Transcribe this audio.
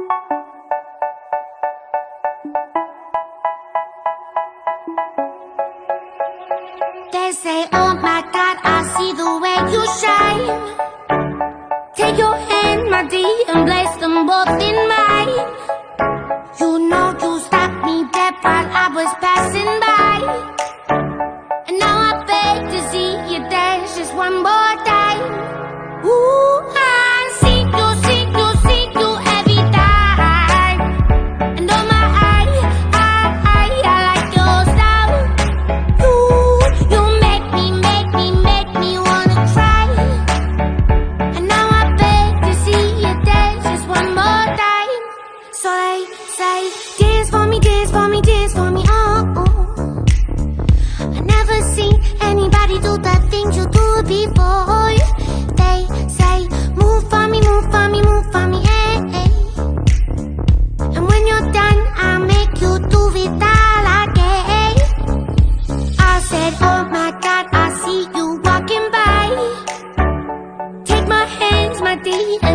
They say, oh my God, I see the way you shine. Take your hand, my dear, and place them both in mine. You know you stopped me dead while I was passing by. And now I beg to see you dance just one more time. Ooh, I see you every time. And oh my, I like your style. You make me wanna cry. And now I beg to see you dance just one more time. So they say, dance for me, dance for me, dance for me, oh, oh. I never seen anybody do the things you do before. They say, move for me, move for me, move for me, hey, hey. And when you're done, I'll make you do it all again. I said, oh my God, I see you walking by. Take my hands, my dear,